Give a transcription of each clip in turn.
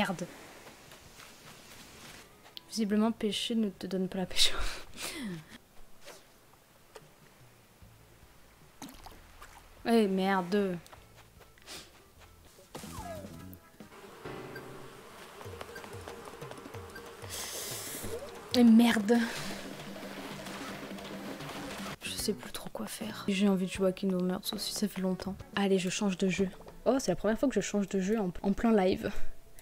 merde. Visiblement, pêcher ne te donne pas la pêche. Eh merde. Et merde. Je sais plus trop quoi faire. J'ai envie de jouer à Kingdom Hearts aussi, ça fait longtemps. Allez, je change de jeu. Oh, c'est la première fois que je change de jeu en plein live.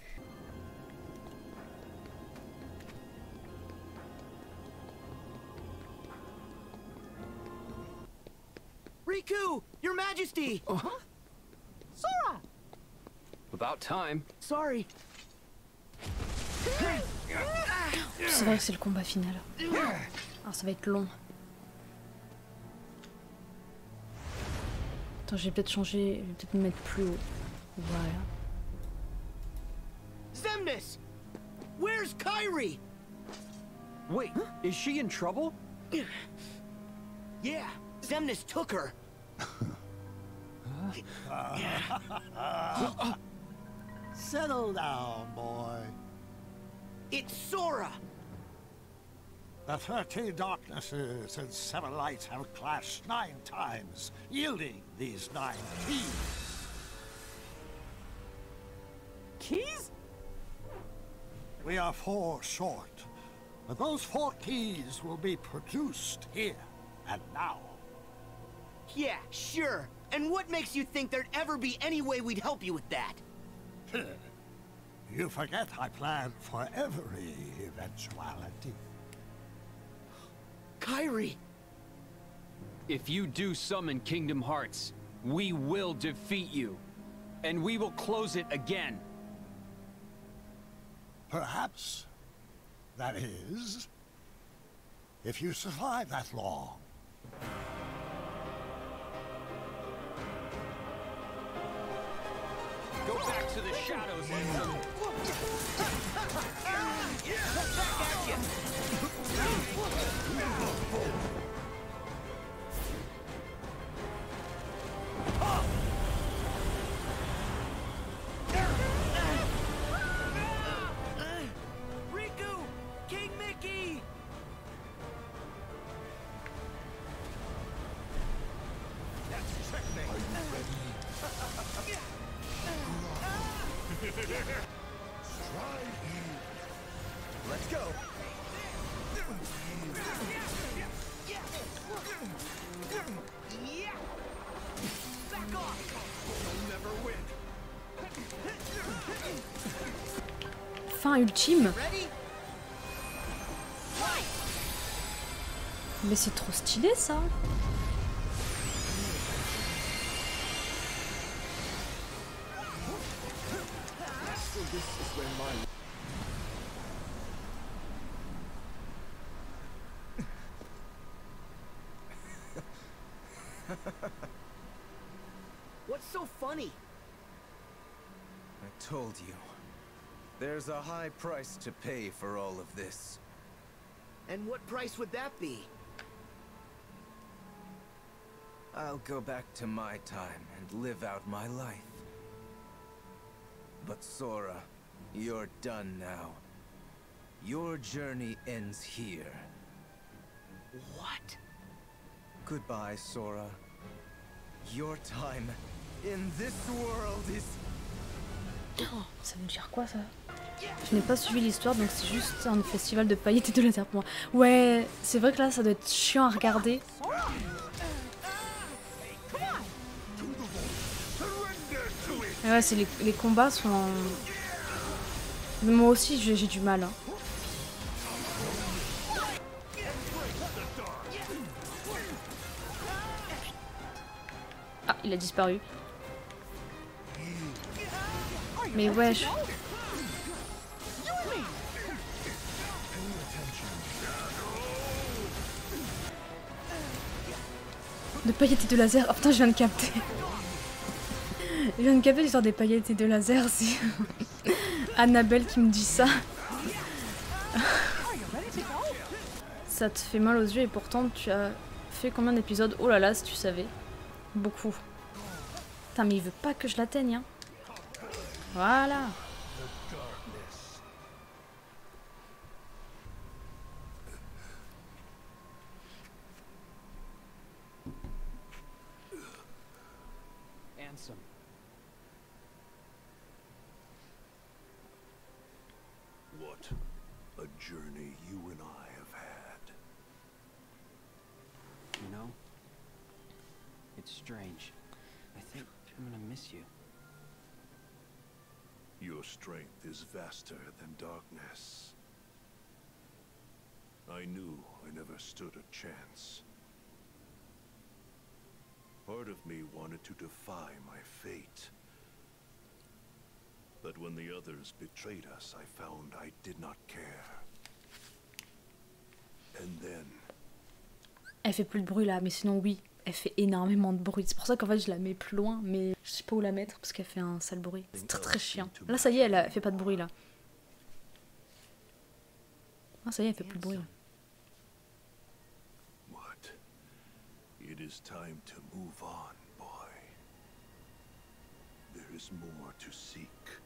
Riku, Your Majesty! Sora! About time. Sorry. C'est vrai que c'est le combat final. Alors ça va être long. Attends, je vais peut-être changer, je vais peut-être me mettre plus haut. Voilà. Xemnas! Where's Kairi? Wait, is she in trouble? Yeah, Xemnas took her. Settle down, boy. It's Sora! The 13 darknesses and 7 lights have clashed 9 times, yielding these 9 keys. Keys? We are 4 short, but those 4 keys will be produced here and now. Yeah, sure. And what makes you think there'd ever be any way we'd help you with that? You forget I plan for every eventuality. Kairi! If you do summon Kingdom Hearts, we will defeat you. And we will close it again. Perhaps. That is, if you survive that long. Go back to the shadows, Enzo. Riku! King Mickey! That's checkmate. Are you ready? Let's go! Back off! You'll never win. Fin ultime. Ready? Mais c'est trop stylé ça. So this is where my... What's so funny? I told you. There's a high price to pay for all of this. And what price would that be? I'll go back to my time and live out my life. But Sora, you're done now. Your journey ends here. What? Goodbye, Sora. Your time in this world is... Oh, ça veut dire quoi ça? Je n'ai pas suivi l'histoire donc c'est juste un festival de paillettes et de laser pour moi. Ouais, c'est vrai que là ça doit être chiant à regarder. Et ouais, c'est les combats sont... Moi aussi j'ai du mal. Hein. Ah, il a disparu. Mais wesh. De paillettes et de laser. Oh putain, je viens de capter. Je viens de capter l'histoire des paillettes et de laser. C'est Annabelle qui me dit ça. Ça te fait mal aux yeux et pourtant tu as fait combien d'épisodes? Oh là là, si tu savais. Beaucoup. Putain, mais il veut pas que je l'atteigne. Hein. Voilà. ransom. What a journey you and I have had. You know, it's strange. I think I'm gonna miss you. Your strength is vaster than darkness. I knew I never stood a chance. Part of me wanted to defy my fate. But when the others betrayed us, I found I did not care. And then... Elle fait plus de bruit là, mais sinon oui, elle fait énormément de bruit. C'est pour ça qu'en fait je la mets plus loin, mais je sais pas où la mettre parce qu'elle fait un sale bruit. C'est très très chiant. Là ça y est, elle fait pas de bruit là. Ah ça y est, elle fait plus de bruit là. What? It is time to move on, boy. There is more to seek.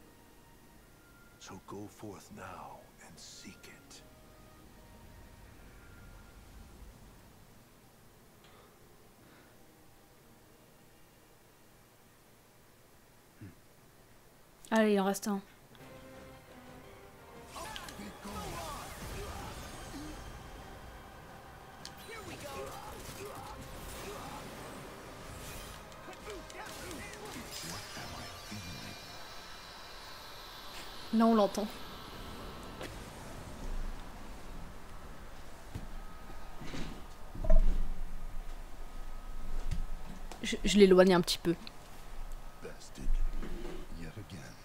So go forth now and seek it. Allez, il en reste un. Là, on l'entend. Je l'éloigne un petit peu. Bested yet again.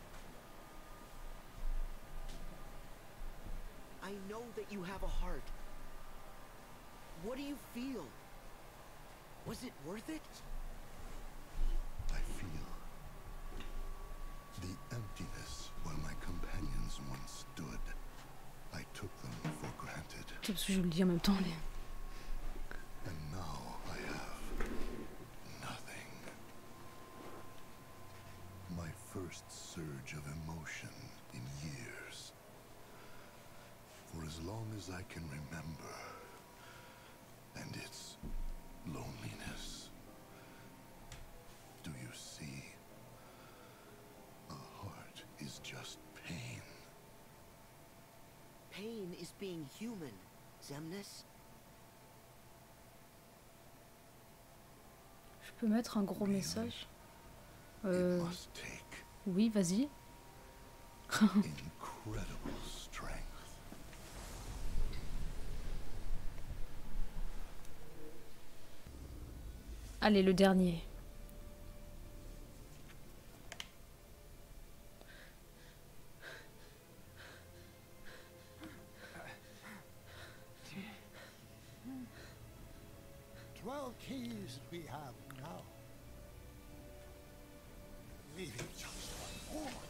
I know that you have a heart. What do you feel? Was it worth it? I feel the emptiness where my companions once stood. I took them for granted. C'est parce que je le dis en même temps. Mais... And now I have nothing. My first surge of emotion in years. For as long as I can remember. And its loneliness. Do you see? A heart is just pain. Pain is being human, Xemnas. Je peux mettre un gros message. It must take Oui, vas-y. incredible strength. Allez, le dernier. Keys we have now. Leaving just one more.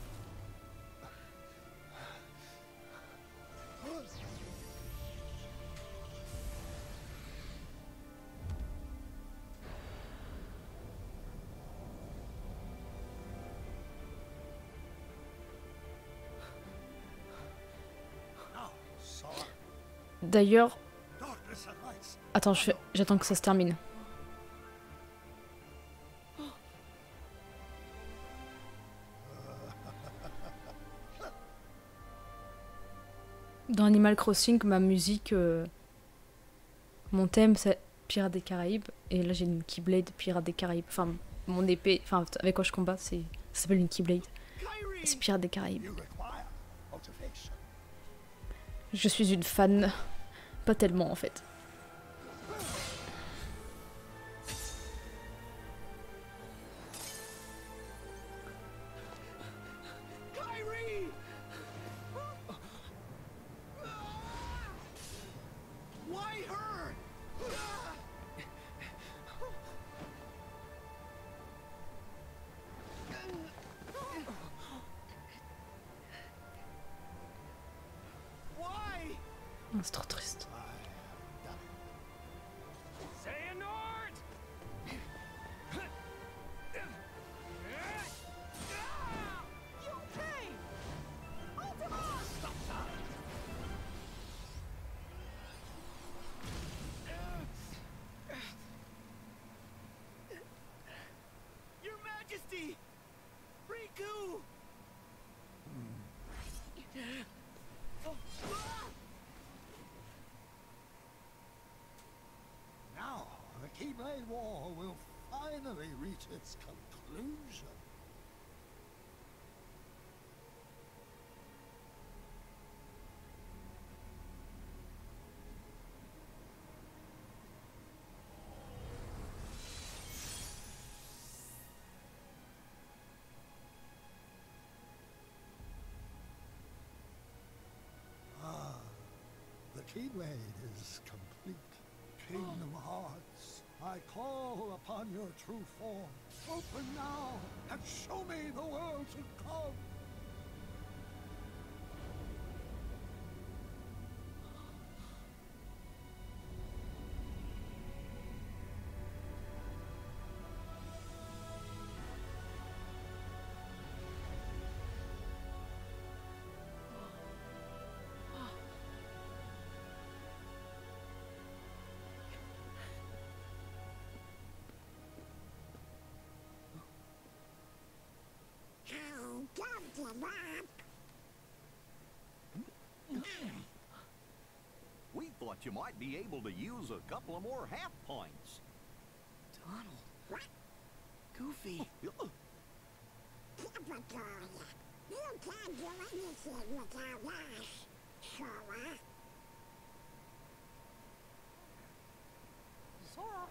D'ailleurs... Attends, j'attends que ça se termine. Dans Animal Crossing, ma musique... mon thème, c'est Pirates des Caraïbes. Et là, j'ai une Keyblade Pirates des Caraïbes. Enfin, mon épée... Enfin, avec quoi je combat, ça s'appelle une Keyblade. C'est Pirates des Caraïbes. Je suis une fan. Pas tellement, en fait. C'est trop triste. You're Keyblade War will finally reach its conclusion. The Keyblade is complete. Kingdom Hearts, I call upon your true form. Open now and show me the world to come. We thought you might be able to use a couple of more half points. Donald. What? Goofy. You can't do anything without us, Sora. Sora?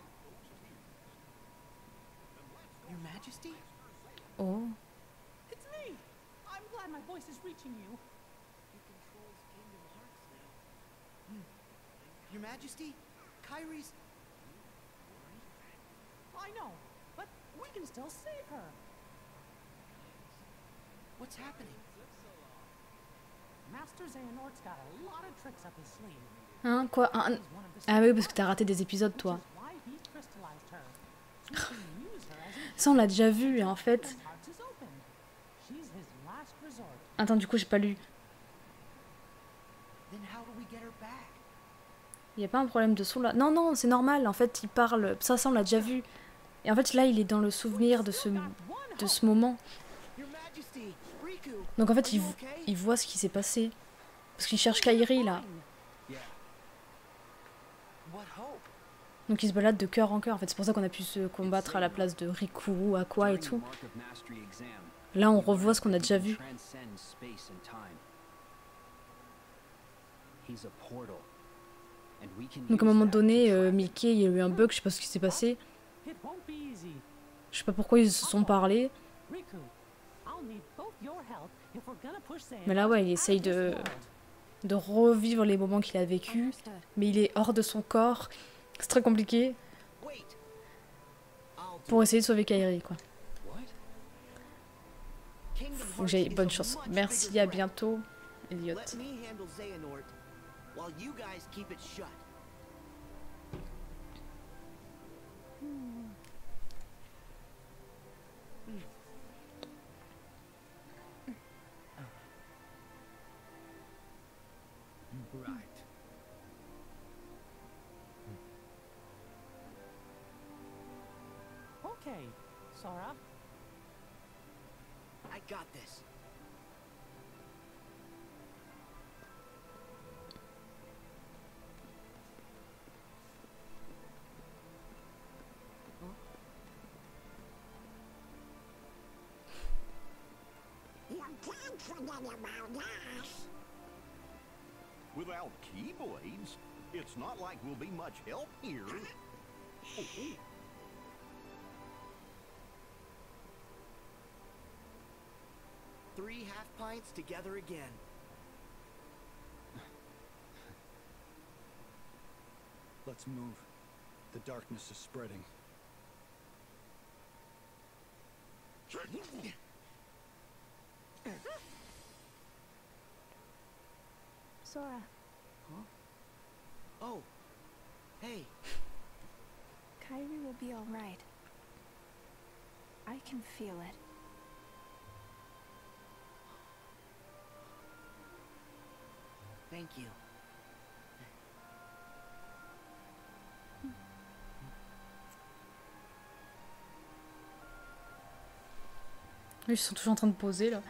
Your Majesty? Oh. It's me! I'm glad my voice is reaching you. He controls Kingdom Hearts now. Your Majesty? Kairi's... I know, but we can still save her. What's happening? Master Xehanort's got a lot of tricks up his sleeve. Hein, quoi? Ah oui, parce que t'as raté des épisodes, toi. Why he crystallized her. So he can use her as a... Ça, on l'a déjà vu, et en fait... Hearts is open. She's his last resort. Attends, du coup, j'ai pas lu. Then how do we get her back? Il y a pas un problème de son là? Non, non, c'est normal. En fait, il parle... Ça, on l'a déjà vu. Et en fait, là, il est dans le souvenir de ce moment. Your Majesty, Riku. Donc en fait, Are you okay? il voit ce qui s'est passé. Parce qu'il cherche Kairi, là. Yeah. What hope? Donc il se balade de cœur en cœur. En fait, c'est pour ça qu'on a pu se combattre à la place de Riku, Aqua et tout. Là, on revoit ce qu'on a déjà vu. Donc à un moment donné, Mickey, il y a eu un bug, je sais pas ce qui s'est passé. It won't be easy. Je sais pas pourquoi ils se sont parlé. Riku, I'll need both your help if we're gonna push Xehanort Mais là, ouais, il out essaye of this de world. revivre les moments qu'il a vécu. Mais il est hors de son corps. C'est très compliqué Wait. I'll do pour essayer de sauver Kairi, quoi. what? Kingdom Faut que j'aille Hearts is bonne a chance. much Merci, bigger à threat. bientôt, Elliot. Let me handle Xehanort while you guys keep it shut. Right. Okay, Sora. I got this. You can't forget about us. Without Keyblades, it's not like we'll be much help here. Oh, oh. Three half pints together again. Let's move. The darkness is spreading. Sora, Oh. Hey. Kairi will be all right. I can feel it. Thank you. Ils sont toujours en train de poser, là.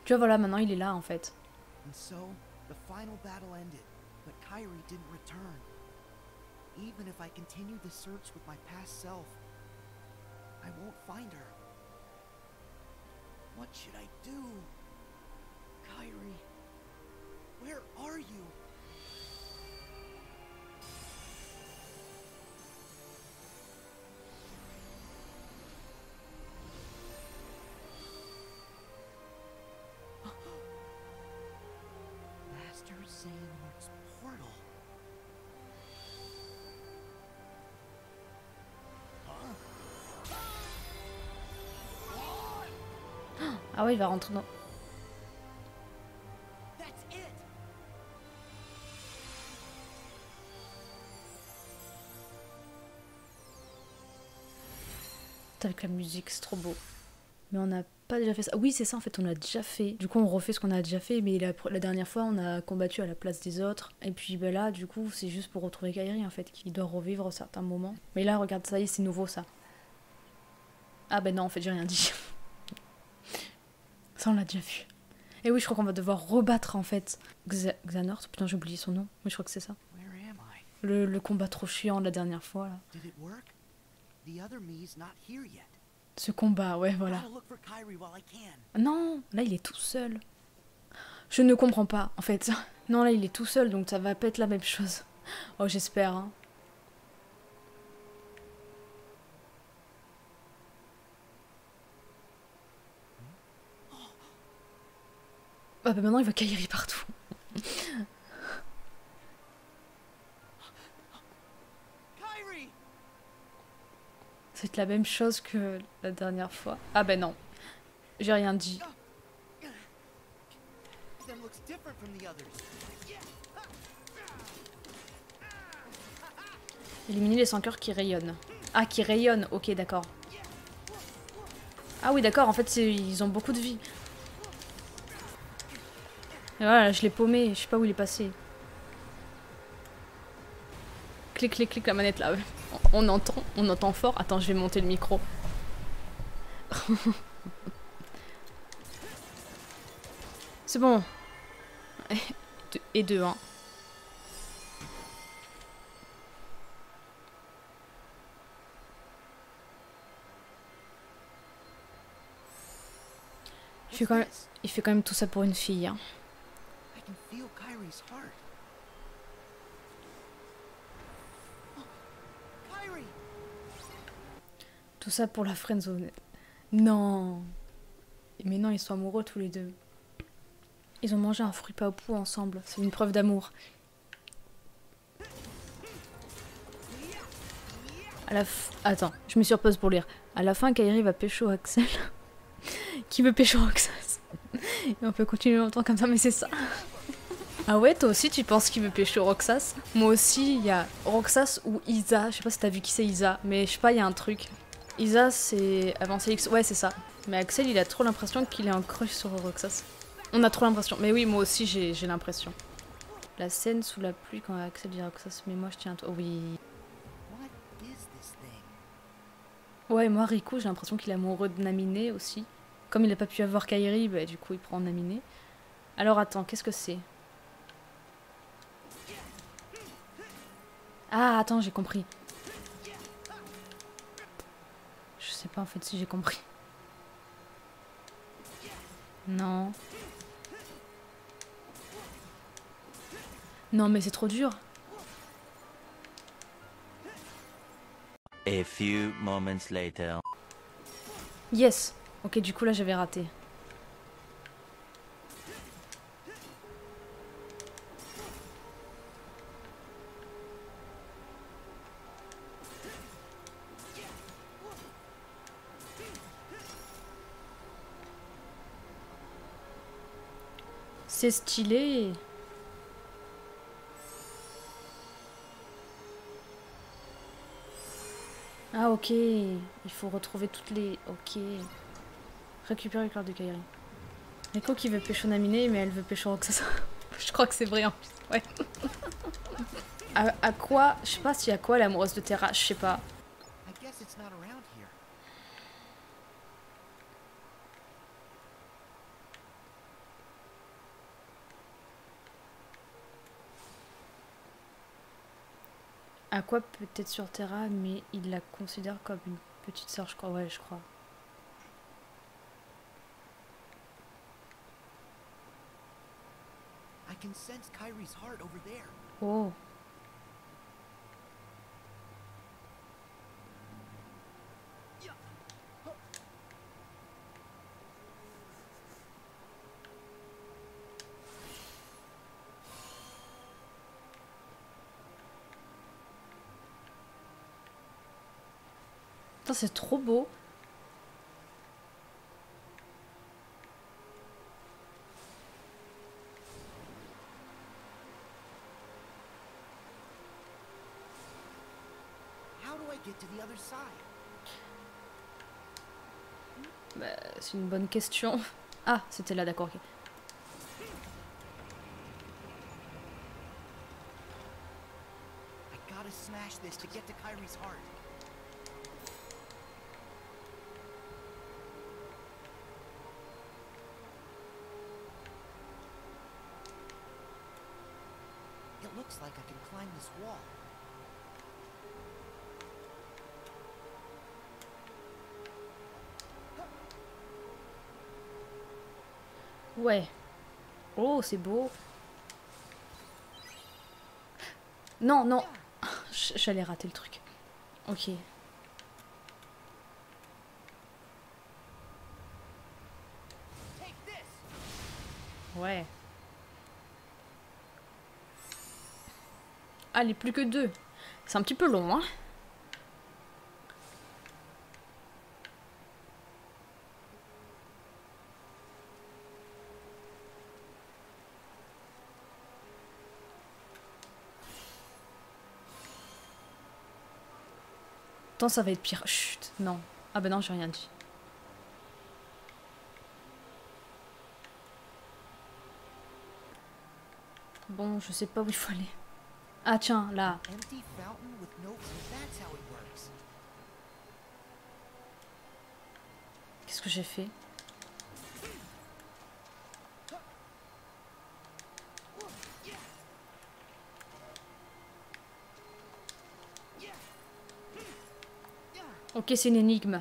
Tu vois, voilà, maintenant il est là en fait. And so, the final battle ended, but Kairi didn't return. Even if I continue the search with my past self, I won't find her. What should I do? Kairi, where are you? Master Xehanort's portal. Ah ouais, il va rentrer dans... That's it. Avec la musique, c'est trop beau. Mais on n'a pas déjà fait ça. Oui, c'est ça, en fait, on l'a déjà fait. Du coup, on refait ce qu'on a déjà fait, mais la dernière fois, on a combattu à la place des autres. Et puis ben là, du coup, c'est juste pour retrouver Kairi, en fait, qui doit revivre certains moments. Mais là, regarde, ça y est, c'est nouveau, ça. Ah ben non, en fait, j'ai rien dit. Ça, on l'a déjà vu. Et oui, je crois qu'on va devoir rebattre, en fait, Xehanort. Putain, j'ai oublié son nom. Mais je crois que c'est ça. Where am I? Le combat trop chiant de la dernière fois, là. Did it work? The other me's not here yet. Ce combat, ouais, voilà. Gotta look for Kairi while I can. Non, là, il est tout seul. Je ne comprends pas, en fait. Non, là, il est tout seul, donc ça va pas être la même chose. Oh, j'espère, hein. Ah bah maintenant, il voit Kairi partout. Kairi! C'est la même chose que la dernière fois. Ah bah non. J'ai rien dit. Them looks different from the others. Éliminer les 100 cœurs qui rayonnent. Ah, qui rayonnent. Ok, d'accord. Ah oui, d'accord. En fait, ils ont beaucoup de vie. Et voilà, je l'ai paumé. Je sais pas où il est passé. Clic, clic, clic, la manette là. On entend fort. Attends, je vais monter le micro. C'est bon. Et 2, hein. Il fait quand même tout ça pour une fille, hein. I can feel Kairi's heart. Oh, Kairi! Tout ça pour la friendzone. Non. Mais non, ils sont amoureux tous les deux. Ils ont mangé un fruit papou ensemble. C'est une preuve d'amour. Attends, je me surpose pour lire. À la fin, Kairi va pécho Axel. Qui veut pécho Roxas? Et on peut continuer longtemps comme ça, mais c'est ça. Ah ouais, toi aussi tu penses qu'il veut pécho Roxas? Moi aussi, il y a Roxas ou Isa. Je sais pas si t'as vu qui c'est Isa, mais je sais pas, il y a un truc. Isa, c'est avancé X. Ouais, c'est ça. Mais Axel, il a trop l'impression qu'il est en crush sur Roxas. On a trop l'impression. Mais oui, moi aussi, j'ai l'impression. La scène sous la pluie quand Axel dit Roxas. Mais moi, je tiens à toi. Oh, oui. What is this thing? Ouais, moi, Riku, j'ai l'impression qu'il est amoureux de Naminé aussi. Comme il a pas pu avoir Kairi, bah, du coup, il prend Naminé. Alors, attends, qu'est-ce que c'est? Ah, attends, j'ai compris. Je sais pas en fait si j'ai compris. Non. Non, mais c'est trop dur. A few moments later. Yes. Ok, du coup là j'avais raté. C'est stylé. Ah ok, il faut retrouver toutes les... Ok. Récupérer le corps de Kairi. Rico qui veut pécho Naminé, mais elle veut pécho Roxas. Je crois que c'est vrai en plus, ouais. à quoi... Je sais pas si à quoi l'amoureuse de Terra, je sais pas. I guess it's not around here. Aqua peut être sur Terra, mais il la considère comme une petite sœur, je crois. Ouais, je crois. I can sense Kyrie's heart over there. Oh. Putain, c'est trop beau. How do I get to the other side? Bah, c'est une bonne question. Ah, c'était là, d'accord, ok. I gotta smash this to get to Kyrie's heart. It looks like I can climb this wall. Ouais. Oh, c'est beau. Non, non. J'allais rater le truc. Ok. Ouais. Allez, plus que 2. C'est un petit peu long, hein. Attends, ça va être pire. Chut, non. Ah bah non, j'ai rien dit. Bon, je sais pas où il faut aller. Ah tiens, là. Empty fountain with no. That's how it works. Qu'est-ce que j'ai fait? Ok, c'est une énigme.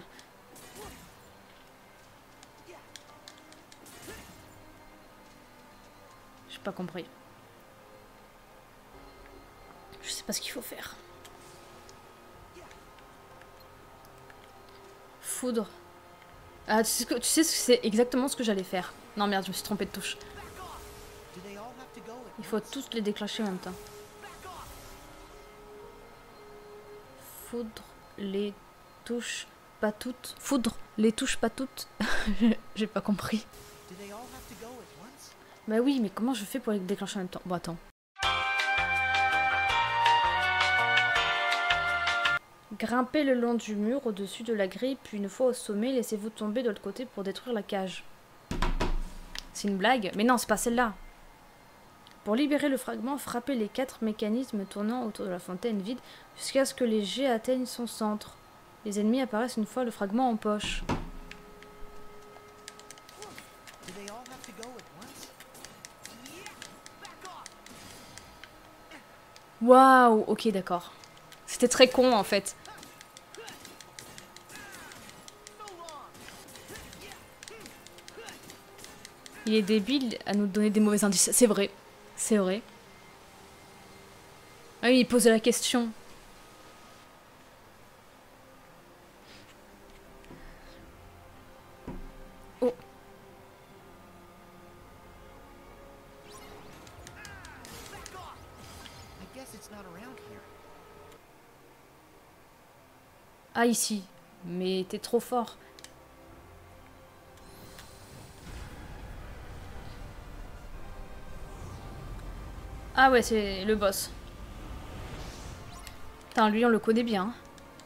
J'ai pas compris. Je sais pas ce qu'il faut faire. Foudre. Ah, tu sais ce que c'est exactement ce que j'allais faire. Non merde, je me suis trompée de touche. Il faut tous les déclencher en même temps. Foudre les touche pas toutes. Foudre les touche pas toutes. J'ai pas compris. Bah oui, mais comment je fais pour les déclencher en même temps? Bon, attends. Grimpez le long du mur au-dessus de la grille, puis une fois au sommet, laissez-vous tomber de l'autre côté pour détruire la cage. C'est une blague? Mais non, c'est pas celle-là. Pour libérer le fragment, frappez les 4 mécanismes tournant autour de la fontaine vide jusqu'à ce que les jets atteignent son centre. Les ennemis apparaissent une fois le fragment en poche. Waouh, ok, d'accord. C'était très con en fait. Il est débile à nous donner des mauvais indices. C'est vrai. C'est vrai. Ah oui, il posait la question. Oh. Ah, ici. Mais t'es trop fort. Ah ouais, c'est le boss. Putain, lui, on le connaît bien.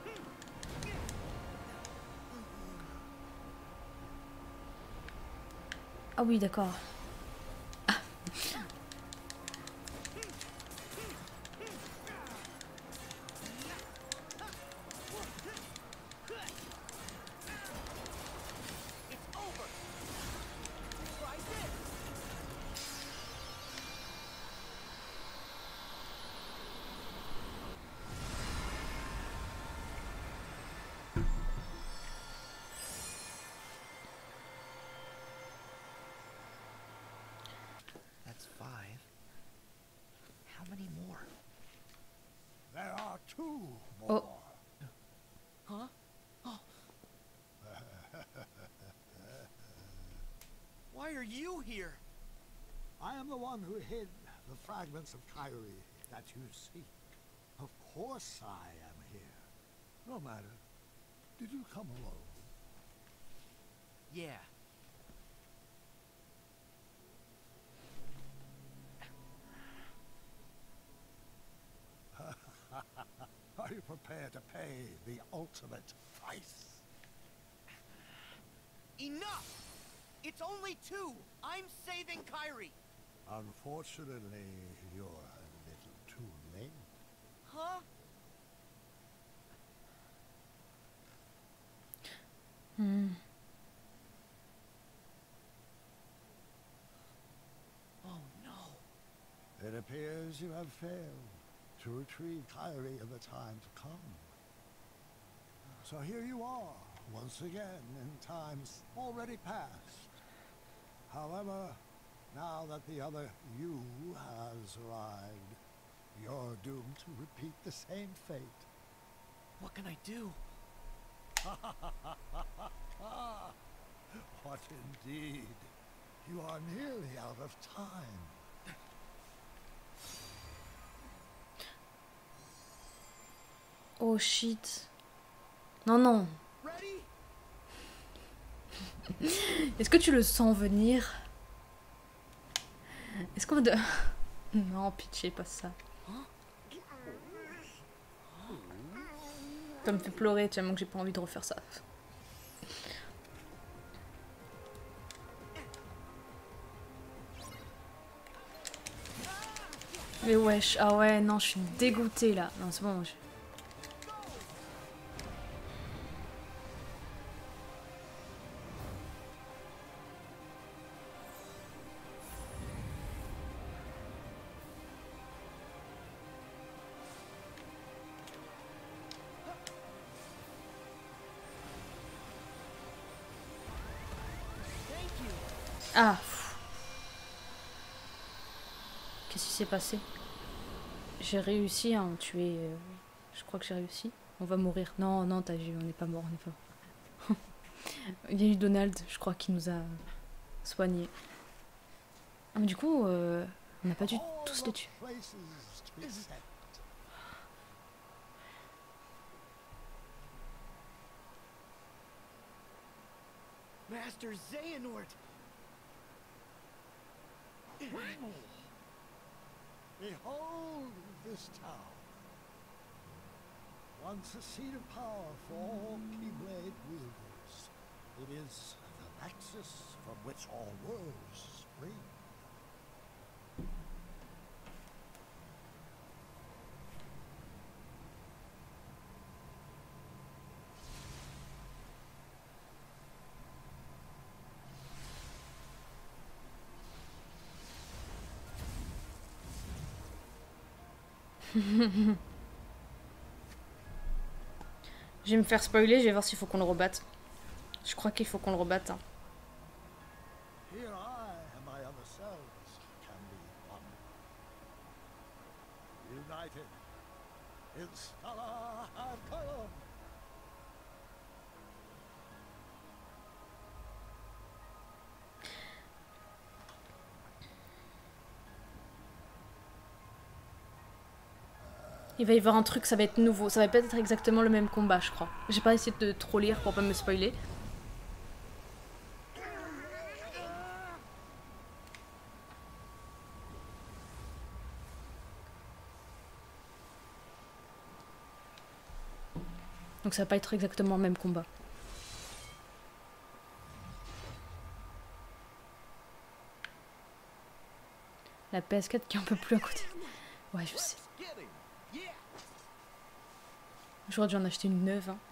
Ah oui, d'accord. Ah. you here? I am the one who hid the fragments of Kyrie that you seek. Of course I am here. No matter. Did you come alone? Yeah. Are you prepared to pay the ultimate price? Enough! It's only 2. I'm saving Kyrie. Unfortunately, you're a little too late. Huh? Oh no. It appears you have failed to retrieve Kyrie in the time to come. So here you are, once again, in times already past. However, now that the other you has arrived, you're doomed to repeat the same fate. What can I do? What indeed? You are nearly out of time. Oh shit. Non, non. Ready? Est-ce que tu le sens venir? Est-ce qu'on doit... Non, pitié, pas ça. Ça me fait pleurer tellement que j'ai pas envie de refaire ça. Mais wesh, ah ouais, non, je suis dégoûtée là. Non, c'est bon. Ah. Qu'est-ce qui s'est passé? J'ai réussi à en tuer. Je crois que j'ai réussi. On va mourir. Non, non, t'as vu, on n'est pas mort, on n'est pas mort. Il y a eu Donald, je crois, qui nous a soignés. Ah, mais du coup, on n'a pas dû tous les tuer. Master Xehanort! Behold this town. Once a seat of power for all Keyblade wielders. It is the nexus from which all worlds spring. Je vais me faire spoiler, je vais voir s'il faut qu'on le rebatte. Je crois qu'il faut qu'on le rebatte. Hein. Here I and my other selves can be one. United in Stella and Column. Il va y avoir un truc, ça va être nouveau. Ça va peut-être être exactement le même combat, je crois. J'ai pas essayé de trop lire pour pas me spoiler. Donc ça va pas être exactement le même combat. La PS4 qui est un peu plus à côté. Ouais, je sais. J'aurais dû en acheter une neuve. Hein.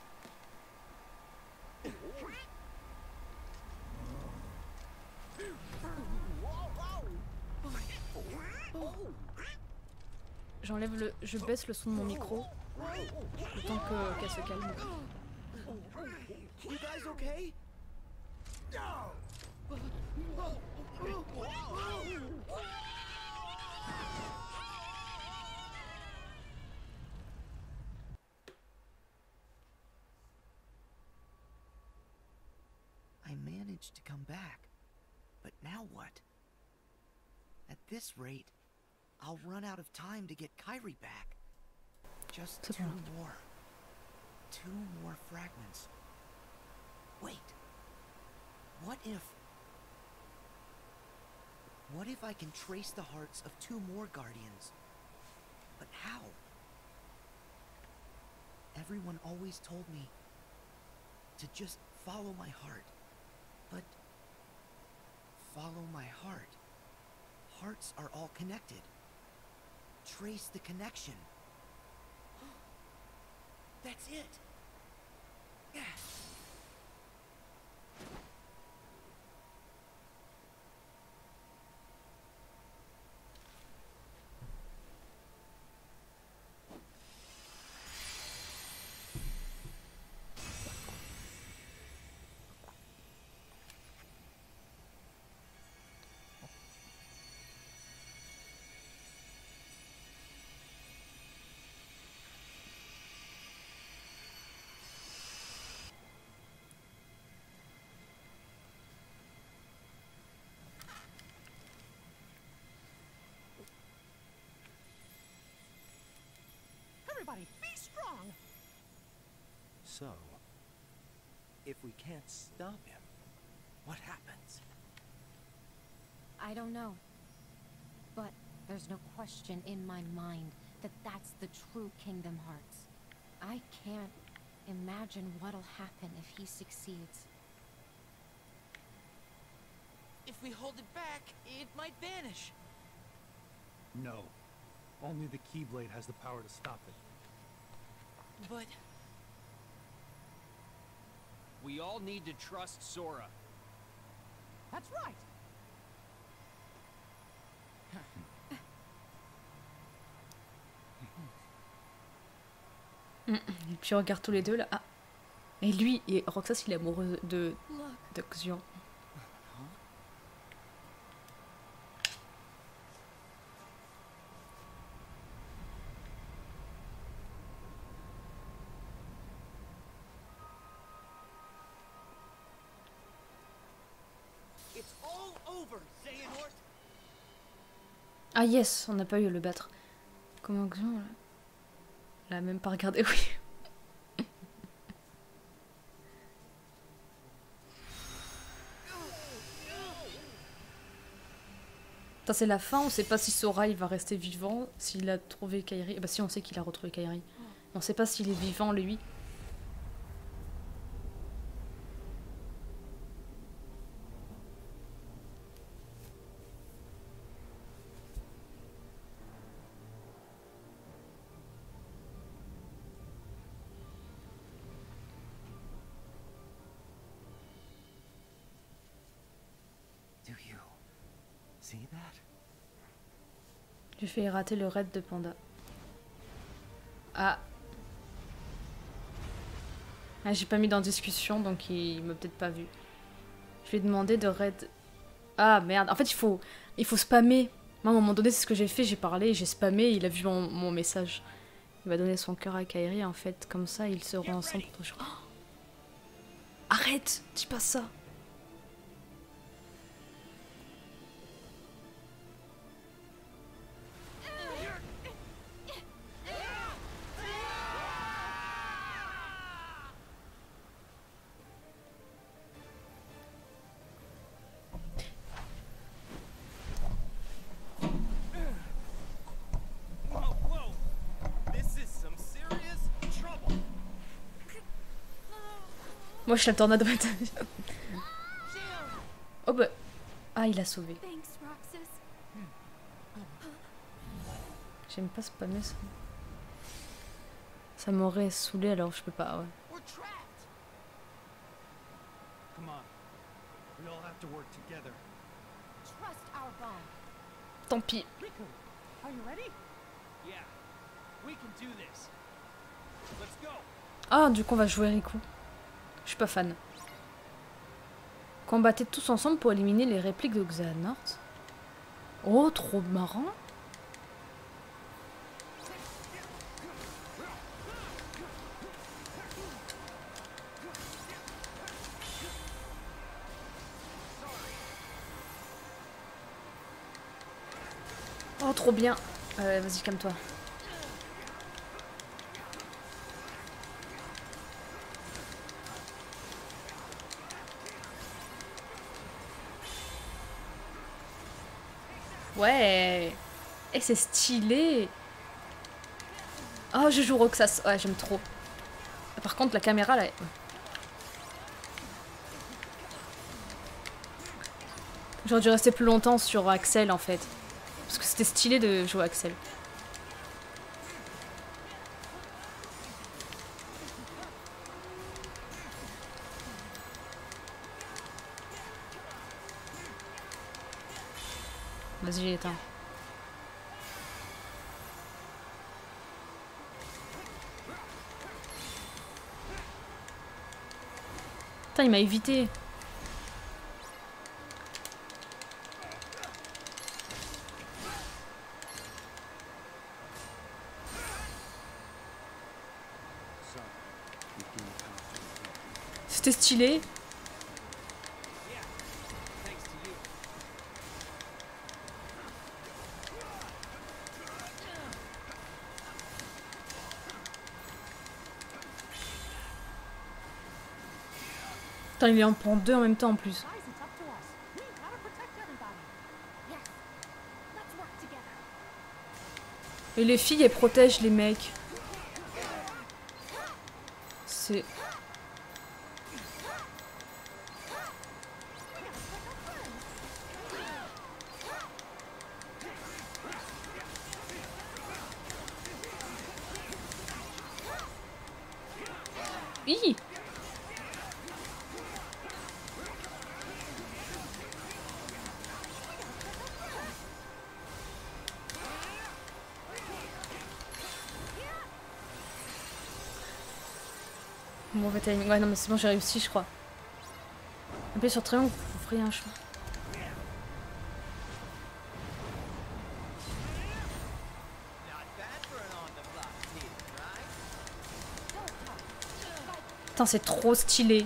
J'enlève le... Je baisse le son de mon micro. Le temps qu'elle se calme. You guys okay? I managed to come back. But now what? At this rate, I'll run out of time to get Kyrie back. Just two more. Two more fragments. Wait. What if I can trace the hearts of two more guardians? But how? Everyone always told me to just follow my heart. But follow my heart. Hearts are all connected. Trace the connection. That's it. Yeah. Everybody, be strong! So, if we can't stop him, what happens? I don't know. But there's no question in my mind that that's the true Kingdom Hearts. I can't imagine what'll happen if he succeeds. If we hold it back, it might vanish. No. Only the Keyblade has the power to stop it. But... we all need to trust Sora. That's right! Et puis on regarde tous les deux là. Ah. Et lui, et Roxas, il est amoureux de Xian. It's all over, Xehanort. Ah yes, on n'a pas eu à le battre. Comment Xian là? Elle a même pas regardé, oui. Ça c'est la fin, on sait pas si Sora il va rester vivant, s'il a trouvé Kairi. Bah si, on sait qu'il a retrouvé Kairi. On sait pas s'il est vivant lui. See that? J'ai fait rater le raid de Panda. Ah. Ah, j'ai pas mis dans discussion, donc il m'a peut-être pas vu. Je lui ai demandé de raid... Ah merde, en fait il faut spammer. Moi à un moment donné c'est ce que j'ai fait, j'ai parlé, j'ai spammé, il a vu mon message. Il va donner son cœur à Kairi en fait, comme ça ils seront ensemble pour toujours. Oh, arrête, dis pas ça. Moi je suis la tornade de ma vie. Oh bah... Ah il a sauvé. J'aime pas spammer ça. Ça m'aurait saoulé alors je peux pas, ouais. Tant pis. Ah du coup on va jouer Riku. Je suis pas fan. Combattez tous ensemble pour éliminer les répliques de Xehanort. Oh, trop marrant. Oh, trop bien. Vas-y, calme-toi. Ouais. Et c'est stylé. Oh, je joue Roxas. Ouais, j'aime trop. Par contre, la caméra, là... J'aurais dû rester plus longtemps sur Axel, en fait. Parce que c'était stylé de jouer Axel. Vas-y, j'ai éteint. Putain, il m'a évité. C'était stylé. Putain, il est en prend deux en même temps en plus. Et les filles, elles protègent les mecs. C'est... Hi. Mauvais timing. Ouais, non, mais c'est bon, j'ai réussi, je crois. Appuyez sur triangle, vous ferez un choix. Putain, c'est trop stylé.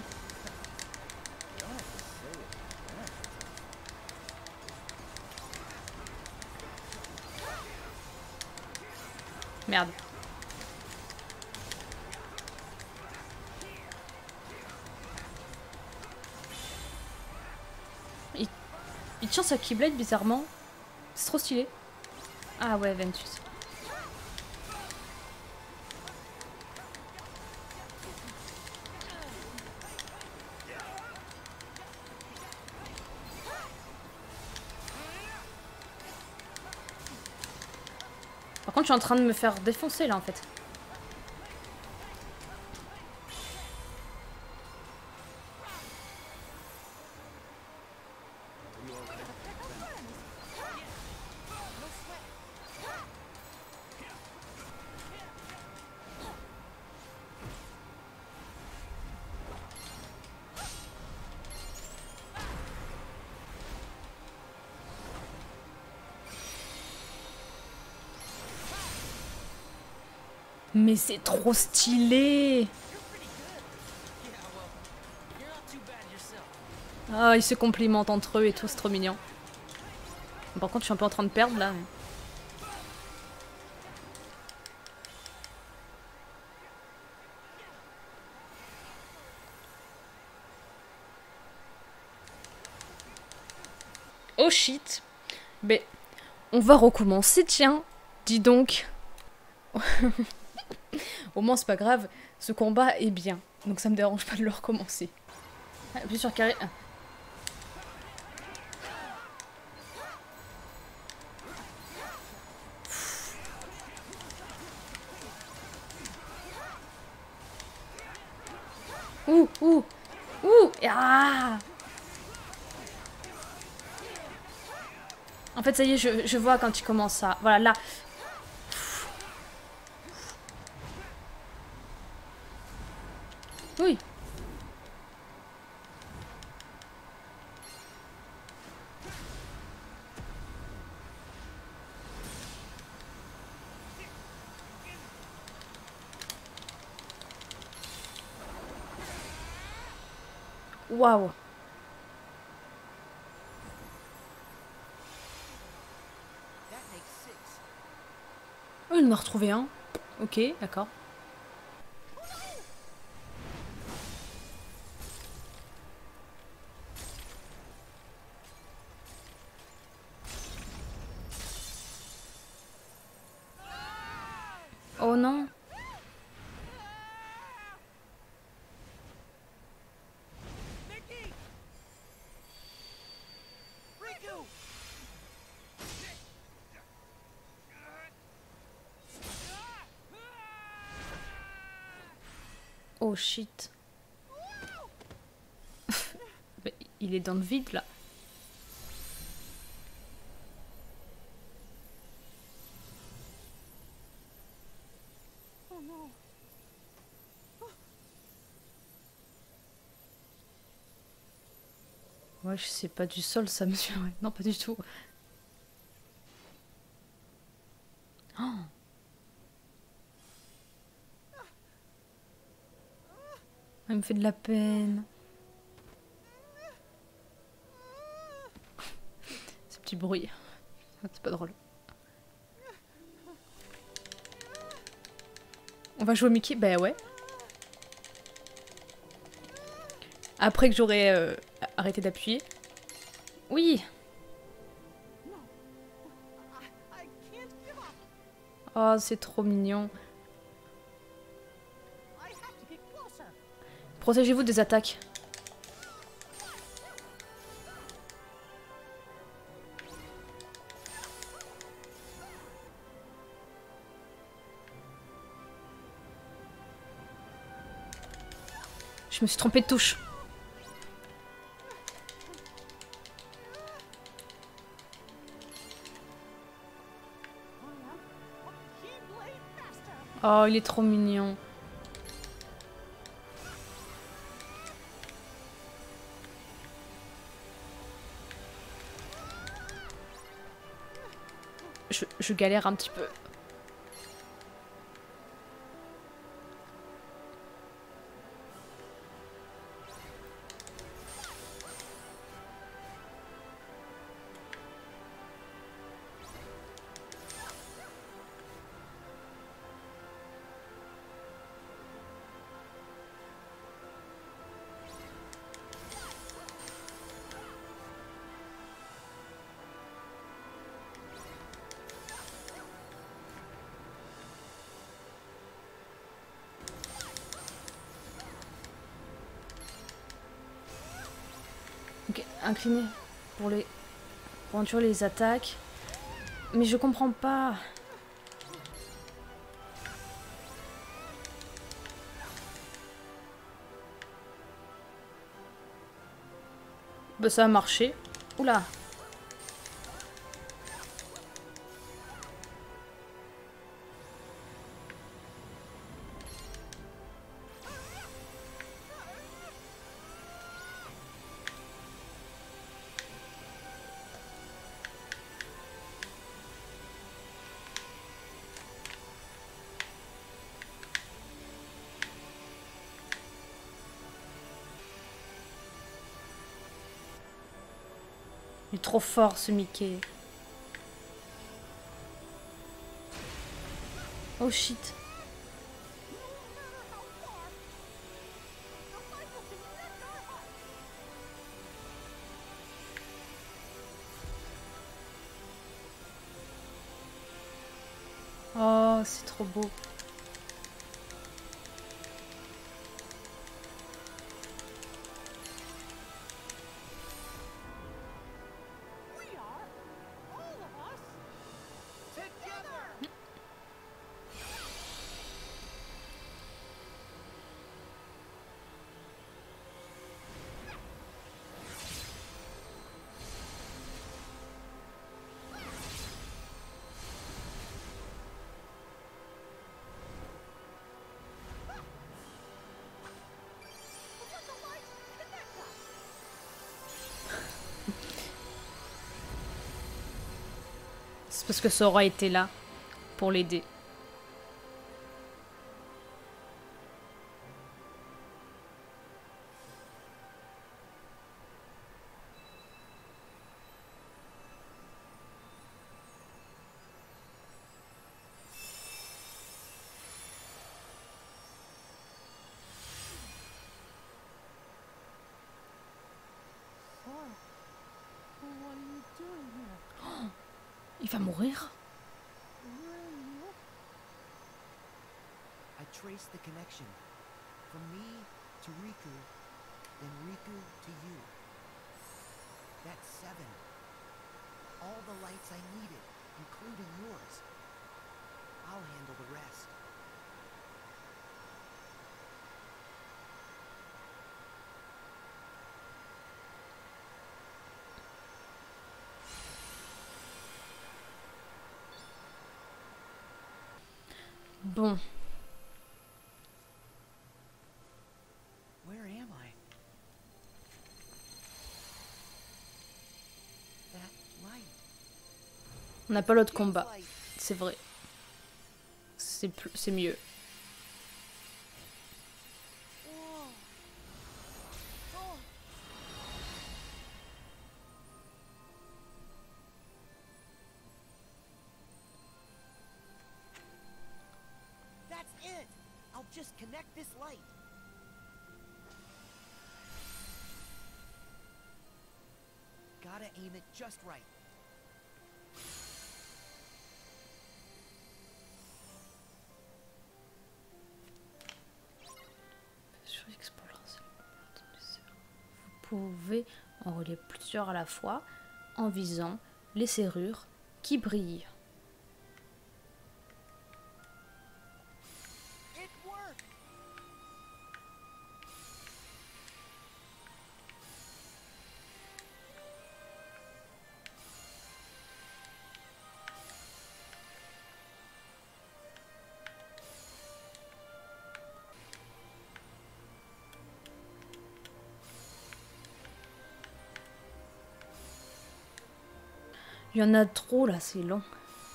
Merde. Il tient sa Keyblade bizarrement. C'est trop stylé. Ah ouais, Ventus. Par contre, je suis en train de me faire défoncer là en fait. Mais c'est trop stylé. Ah, ils se complimentent entre eux et tout, c'est trop mignon. Par contre, je suis un peu en train de perdre là. Oh shit. Mais on va recommencer, tiens. Dis donc. Au moins c'est pas grave, ce combat est bien, donc ça me dérange pas de le recommencer. Appuie sur carré. Ah. Ouh, ouh, ouh, ah. En fait ça y est, je vois quand tu commences à... Voilà, là. Oui. Waouh. That makes 6. il m'a retrouvé un. Ok, d'accord. Oh non. Oh shit. Mais il est dans le vide là. Oh non. Ouais, je sais pas du sol, ça me suit. Non, pas du tout. Oh. Il me fait de la peine. Ce petit bruit. C'est pas drôle. On va jouer Mickey? Bah ouais. Après que j'aurai arrêté d'appuyer. Oui. Oh, c'est trop mignon. Protégez-vous des attaques. Je me suis trompée de touche. Oh, il est trop mignon. Je galère un petit peu. Ok, incliné pour endurer les attaques. Mais je comprends pas. Bah ça a marché. Oula. Il est trop fort ce Mickey. Oh shit. Oh, c'est trop beau. C'est parce que Sora était là pour l'aider. Il va mourir. I traced the connection from me to Riku, then Riku to you. That's 7. All the lights I needed, including yours. I'll handle the rest. Bon. Where am I? That light. On n'a pas l'autre combat. C'est vrai. C'est mieux. That's it. I'll just connect this light. Gotta aim it just right. Vous pouvez en relier plusieurs à la fois en visant les serrures qui brillent. It worked. Il y en a trop là, c'est long.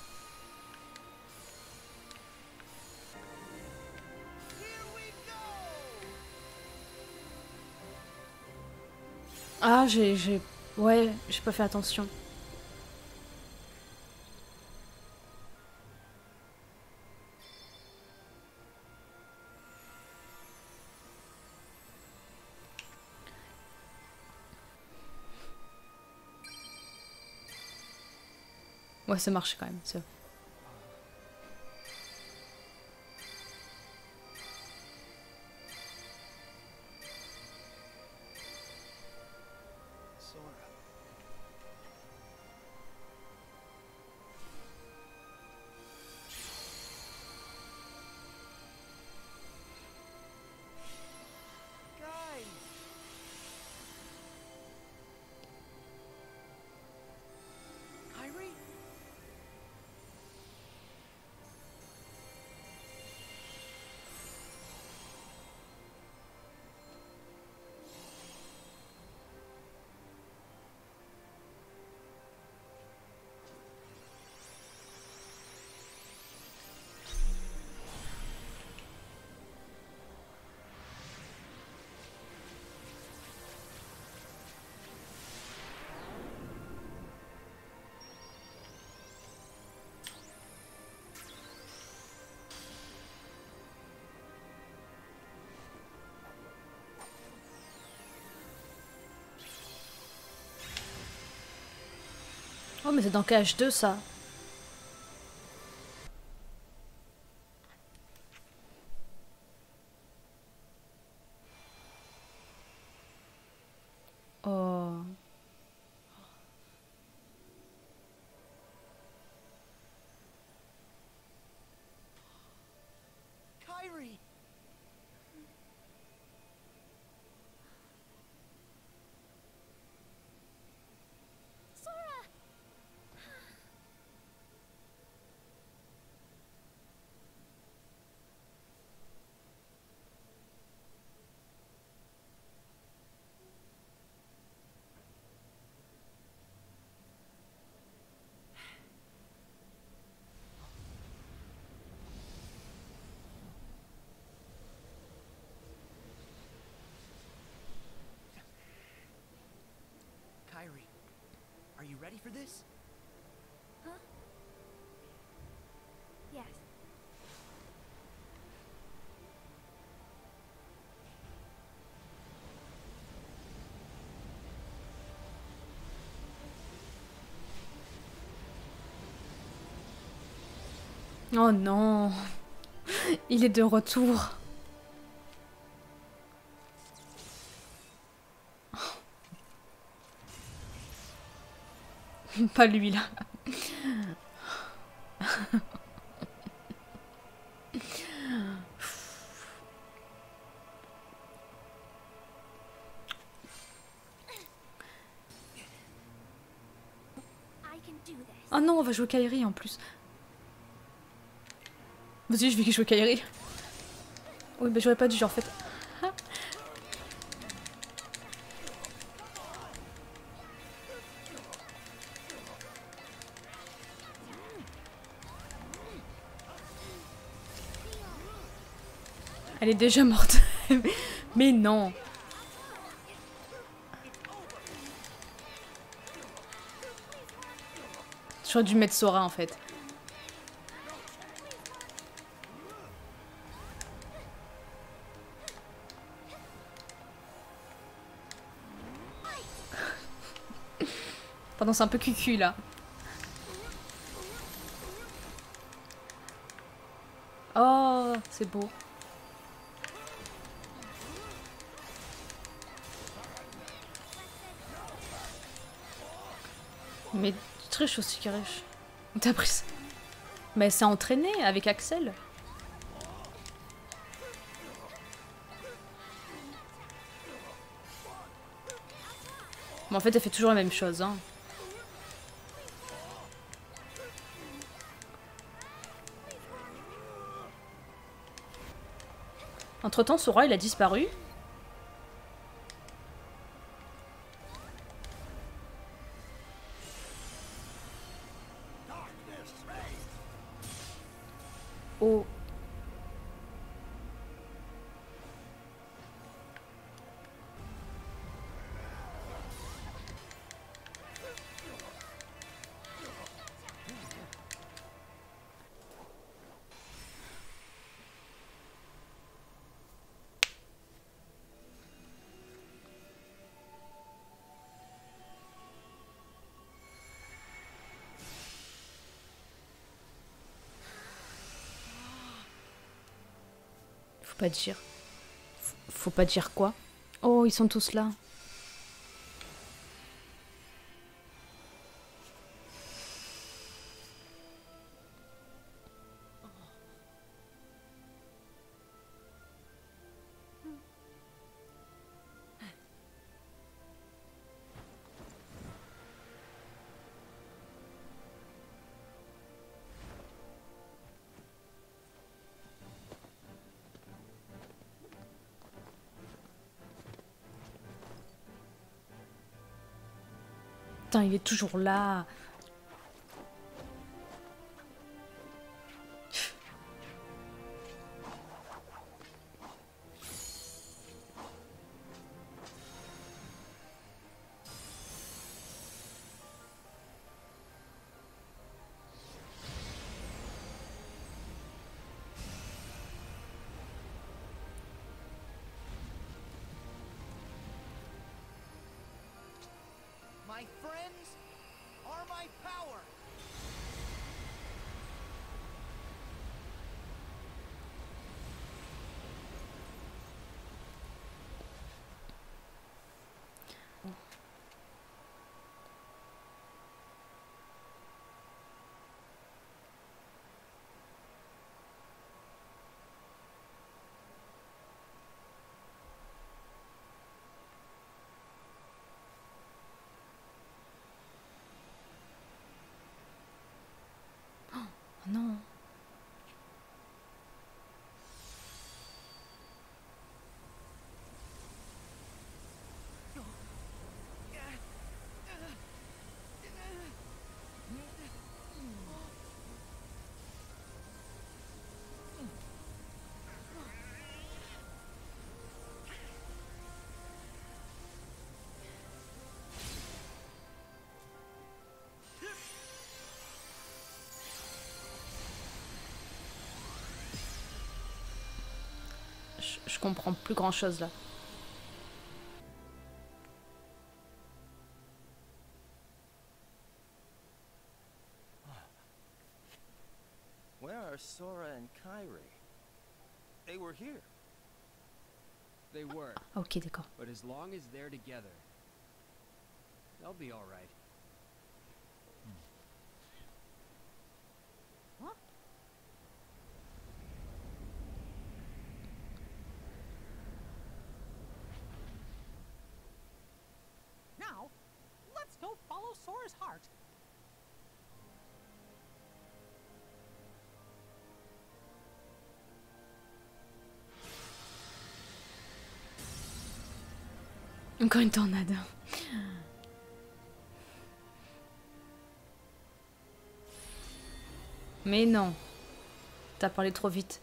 Ah, ouais, j'ai pas fait attention. Ouais, ça marche quand même, ça. Kyrie? Oh, mais c'est dans KH2 ça. Oh. Kyrie! Sora! Kyrie, are you ready for this? Huh? Yes. Oh non. Il est de retour. Pas lui là. Oh non, on va jouer Kairi en plus. Vas-y, je vais jouer Kairi. Oui, mais j'aurais pas dû en fait. Elle est déjà morte. Mais non. J'aurais dû mettre Sora en fait. Pardon, c'est un peu cucu là. Oh, c'est beau. Mais tu triches aussi, Karish. T'as pris ça. Mais elle s'est entraînée avec Axel. Bon, en fait, elle fait toujours la même chose, hein. Entre-temps, Sora, il a disparu. Oh. Faut pas dire. Faut pas dire quoi? Oh, ils sont tous là. Putain, il est toujours là. My friends are my power. Non. Je comprends plus grand chose là. Where are Sora and Kairi? They were here. They were. Ah, ok, d'accord. But as long as they're together, they'll be all right. Huh? Now, let's go follow Sora's heart. Encore une tornade. Mais non. T'as parlé trop vite.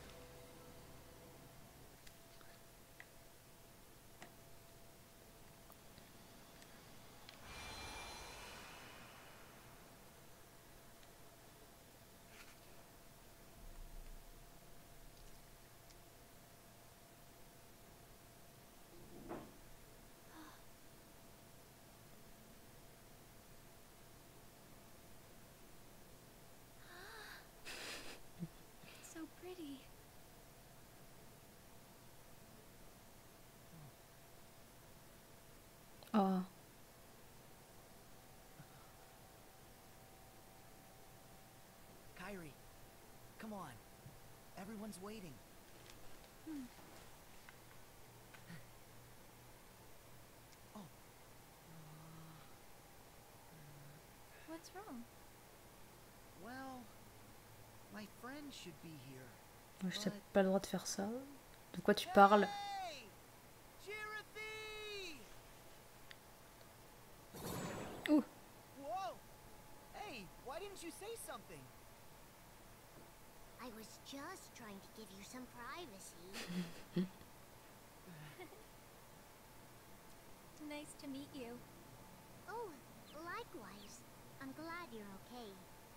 So pretty. Oh. Kairi, come on. Everyone's waiting. Oh. What's wrong? Well, my friend should be here. Je t'ai pas le droit de faire ça. De quoi tu parles? Hey! Chirithy! Ouh. Whoa! Hey, why didn't you say something? I was just trying to give you some privacy. Nice to meet you. Oh, likewise. I'm glad you're okay.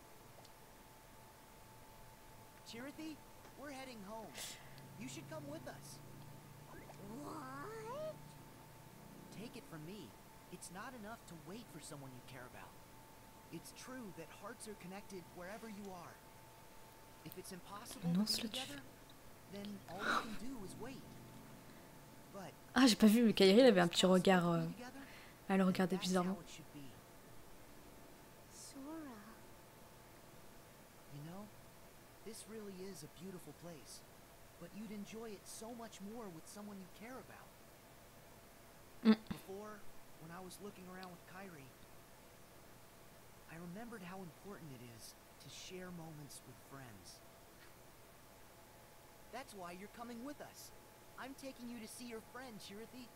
Chirithy, we're heading home. You should come with us. What? Take it from me. It's not enough to wait for someone you care about. It's true that hearts are connected wherever you are. If it's impossible Non, to c'est be le tue. together, then all you can do is wait. But Ah, j'ai pas vu, mais Kairi, il avait un petit regard. Elle le regardait that's bizarrement. how it should be. Sora. You know, this really is a beautiful place, but you'd enjoy it so much more with someone you care about. Before, when I was looking around with Kairi, I remembered how important it is to share moments with friends. That's why you're coming with us. I'm taking you to see your friend, Chirithy.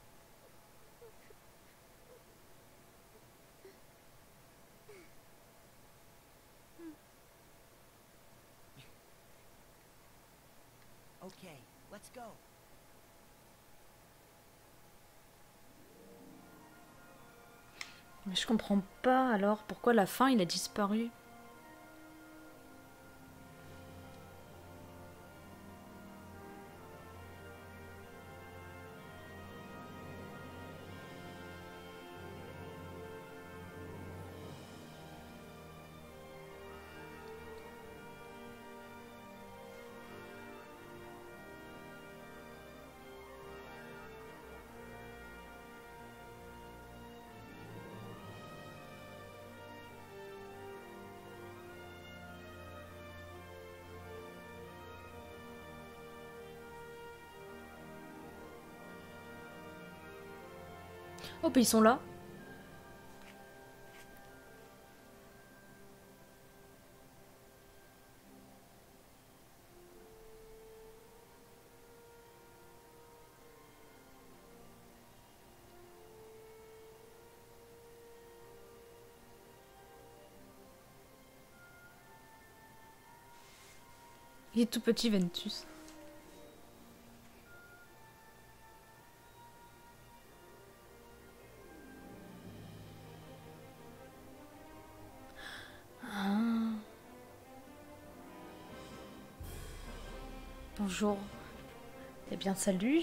Okay, let's go. Mais je comprends pas alors pourquoi la fin il a disparu. Oh, puis ils sont là. Il est tout petit, Ventus. Bonjour. Eh bien, salut.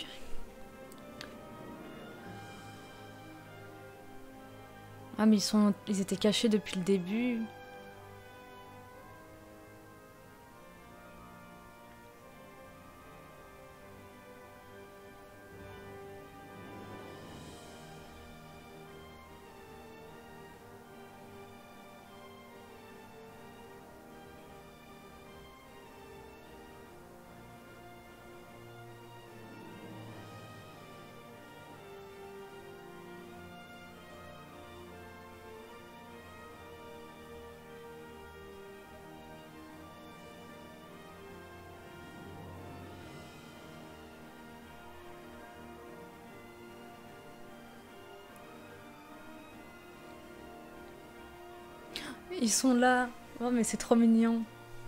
Ah, mais ils étaient cachés depuis le début. Ils sont là. Oh, mais c'est trop mignon.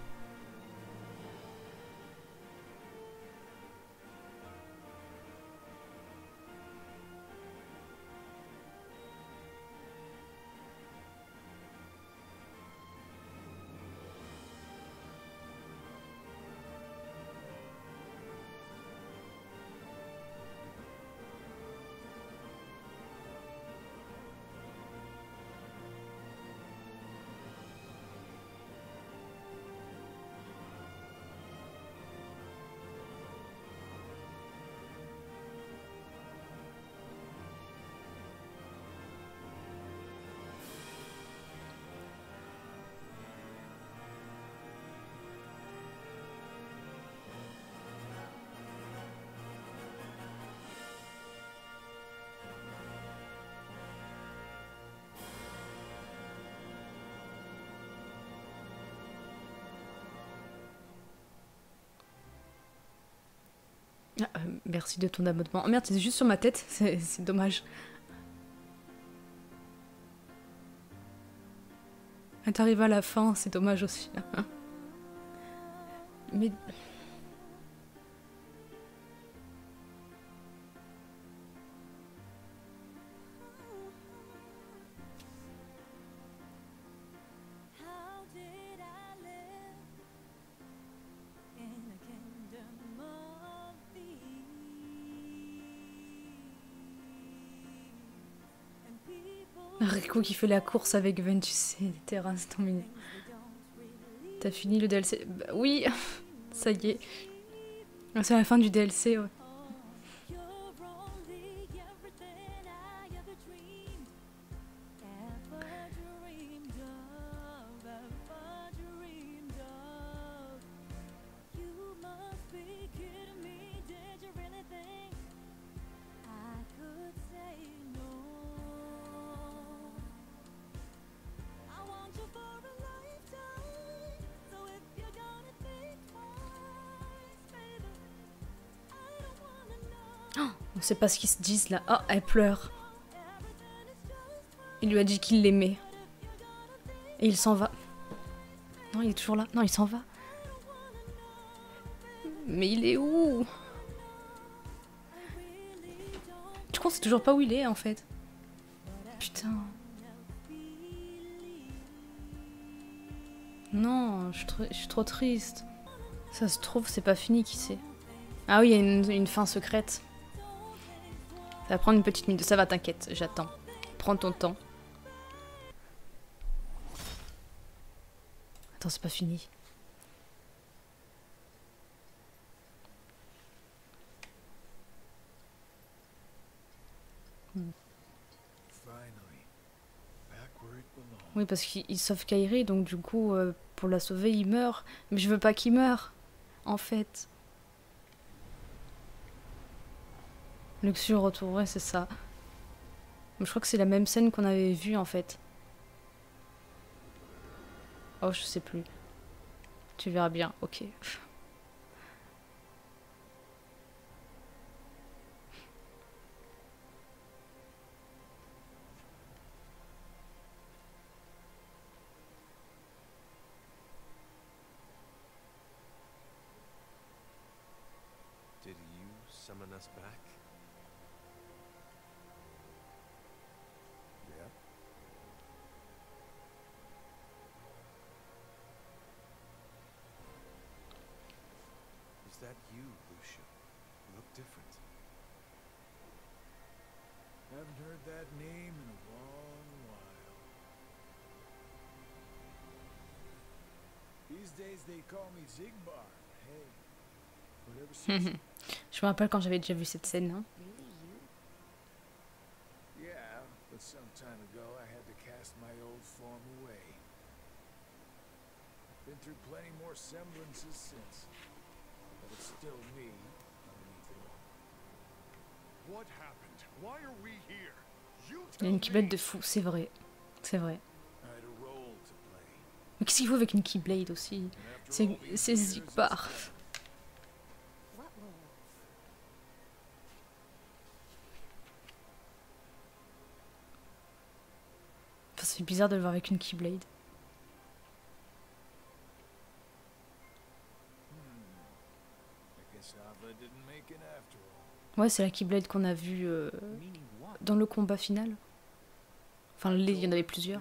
Ah, merci de ton abonnement. Oh merde, c'est juste sur ma tête, c'est dommage. Ah, t'arrives à la fin, c'est dommage aussi. Mais... Rico qui fait la course avec Ven, tu sais, les terrains, c'est trop mignon. T'as fini le DLC? Bah, oui, ça y est. C'est la fin du DLC, ouais. On sait pas ce qu'ils se disent là. Oh, elle pleure. Il lui a dit qu'il l'aimait. Et il s'en va. Non, il est toujours là. Non, il s'en va. Mais il est où? Tu crois qu'on sait toujours pas où il est en fait? Putain. Non, je suis trop triste. Ça se trouve, c'est pas fini, qui sait. Ah oui, il y a une fin secrète. Ça va prendre une petite minute. Ça va, t'inquiète, j'attends. Prends ton temps. Attends, c'est pas fini. Oui, parce qu'il sauve Kairi, donc du coup, pour la sauver, il meurt. Mais je veux pas qu'il meure, en fait. Luxure retour, ouais, c'est ça. Je crois que c'est la même scène qu'on avait vue, en fait. Oh, je sais plus. Tu verras bien, ok. Did you summon us back? Yeah. Is that you, Lucia? You look different. Haven't heard that name in a long while. These days they call me Zigbar. Hey, whatever suits you. Je me rappelle quand j'avais déjà vu cette scène. Hein. Yeah, but some time ago I had to cast my old form away. Been through plenty more semblances since, but it's still me underneath it all. What happened? Why are we here? You Il y a une Keyblade de fou, c'est vrai. C'est vrai. I had a role to play. Mais qu'est-ce qu'il faut avec une Keyblade aussi? C'est Zigbar. Enfin, c'est bizarre de le voir avec une Keyblade. Ouais, c'est la Keyblade qu'on a vue dans le combat final. Enfin, il y en avait plusieurs.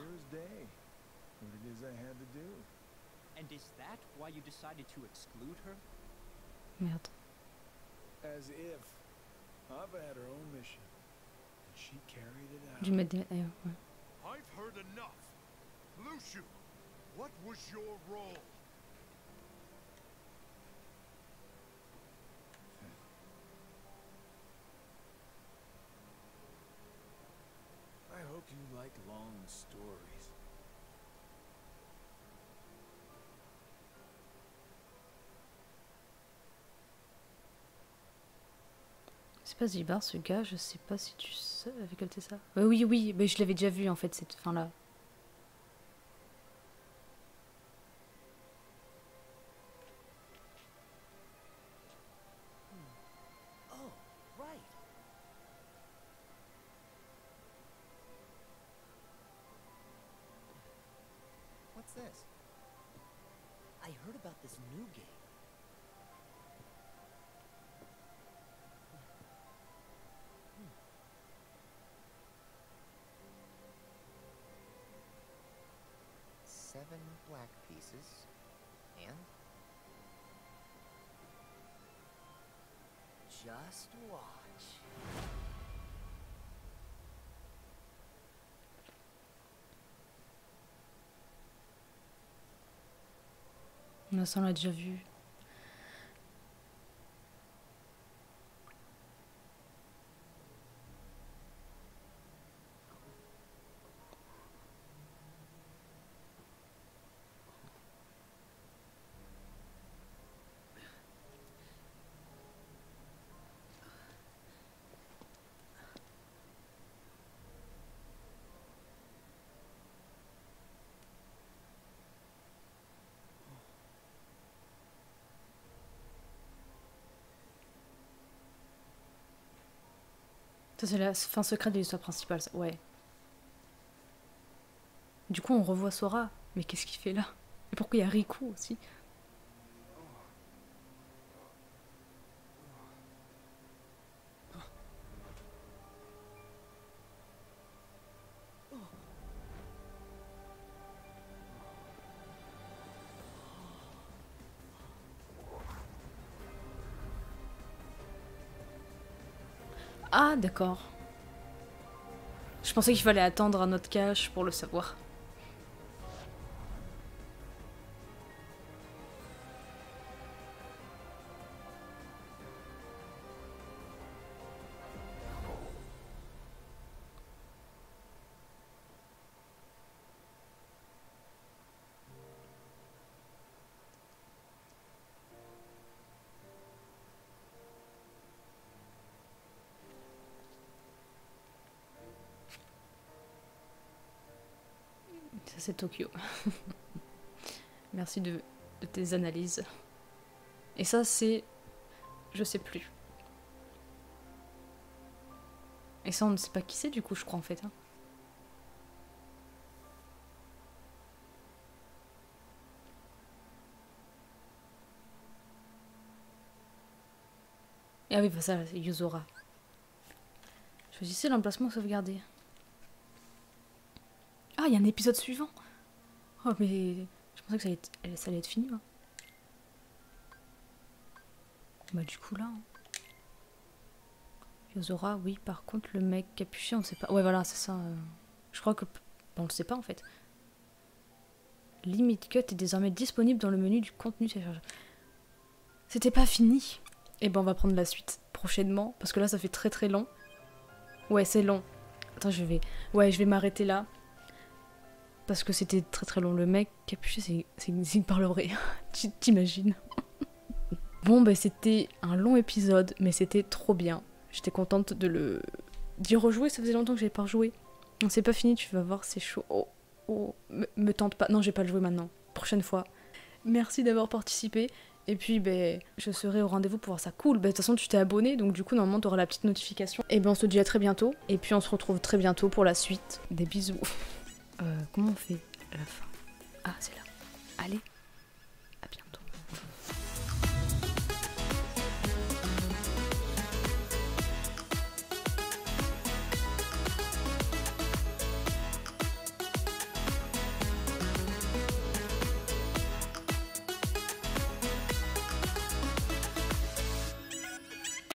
Merde. Dû mettre des... ouais. I've heard enough. Lucio, what was your role? I hope you like long stories. C'est pas Zibar ce gars, je sais pas si tu sais avec quel c'est ça. Oui, mais je l'avais déjà vu en fait cette fin là. Oh, right. What's this? I heard about this new game. Seven black pieces, and just watch. Ça on l'a déjà vu. Ça c'est la fin secrète de l'histoire principale, ça. Ouais. Du coup on revoit Sora, mais qu'est-ce qu'il fait là? Et pourquoi il y a Riku aussi? Ah, d'accord. Je pensais qu'il fallait attendre un autre cache pour le savoir. Ça c'est Tokyo. Merci de tes analyses. Et ça c'est... Je sais plus. Et ça on ne sait pas qui c'est du coup je crois en fait. Hein. Ah oui, bah ça c'est Yozora. Choisissez l'emplacement sauvegardé. Ah, il y a un épisode suivant. Oh, mais je pensais que ça allait être fini. Hein. Bah, du coup, là. Hein. Yozora, oui. Par contre, le mec capuché, on sait pas. Ouais, voilà, c'est ça. Je crois que. Bon, on le sait pas en fait. Limit Cut est désormais disponible dans le menu du contenu téléchargé. C'était pas fini. Et ben, on va prendre la suite prochainement. Parce que là, ça fait très très long. Ouais, c'est long. Attends, je vais m'arrêter là. Parce que c'était très très long. Le mec capuché, c'est une parlerie. T'imagines? Bon, bah c'était un long épisode, mais c'était trop bien. J'étais contente d'y rejouer. Ça faisait longtemps que j'avais pas rejoué. On s'est pas fini, tu vas voir, c'est chaud. Oh, me tente pas. Non, je vais pas le jouer maintenant. Prochaine fois. Merci d'avoir participé. Et puis, ben, je serai au rendez-vous pour voir ça. Cool. De toute façon, tu t'es abonné, donc du coup, normalement, tu auras la petite notification. Et ben, on se dit à très bientôt. Et puis, on se retrouve très bientôt pour la suite. Des bisous. Comment on fait la fin? Ah, c'est là. Allez.